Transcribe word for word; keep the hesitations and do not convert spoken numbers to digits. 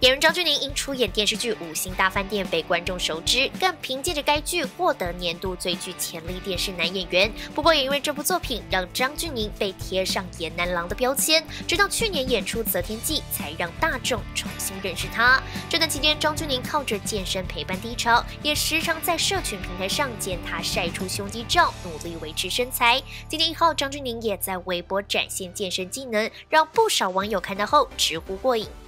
演员张钧甯因出演电视剧《五星大饭店》被观众熟知，更凭借着该剧获得年度最具潜力电视男演员。不过，也因为这部作品让张钧甯被贴上颜男郎的标签，直到去年演出《择天记》才让大众重新认识他。这段期间，张钧甯靠着健身陪伴低潮，也时常在社群平台上见他晒出胸肌照，努力维持身材。今天一号，张钧甯也在微博展现健身技能，让不少网友看到后直呼过瘾。